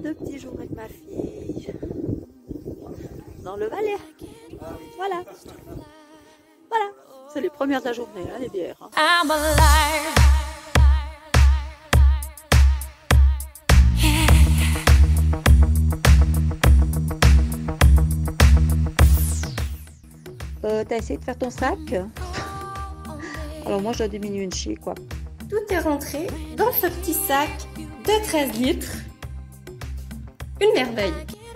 2 petits jours avec ma fille. Dans le Valais. Voilà. Voilà. C'est les premières de la journée, hein, les bières. Hein. I'm alive. T'as essayé de faire ton sac? Alors moi je dois diminuer une chier quoi. Tout est rentré dans ce petit sac de 13 litres. Une merveille.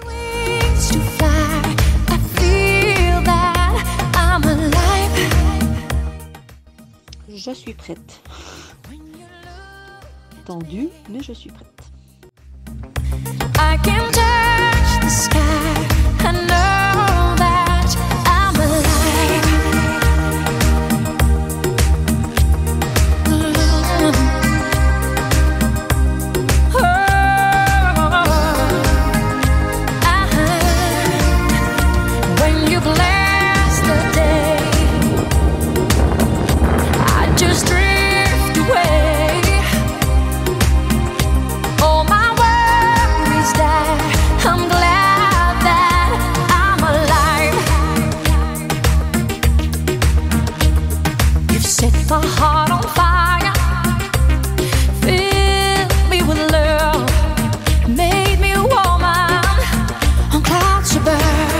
Je suis prête. Tendue, mais je suis prête. I can touch the sky. I know that I'm alive. When you bless the day, I just drift away. All my worries die. I'm glad that I'm alive. You've set my heart on fire, filled me with love, made me a woman on clouds above.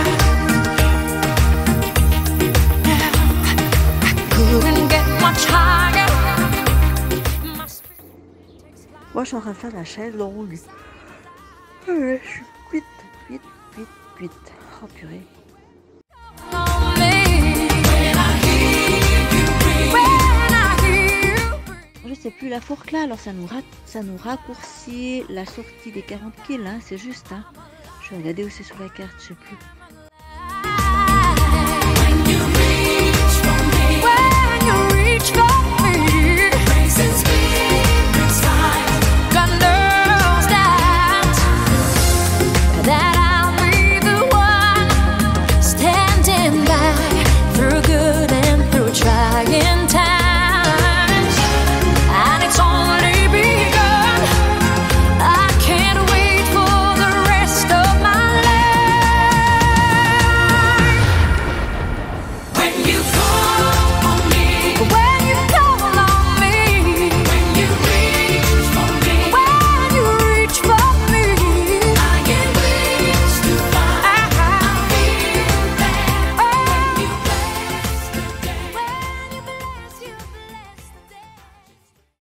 Moi je suis en train de faire la chaise longue. Je suis cuite. Oh purée. Je sais plus la fourque là, alors ça nous raccourcit la sortie des 40 kills, hein, c'est juste. Hein. Je vais regarder où c'est sur la carte, je sais plus.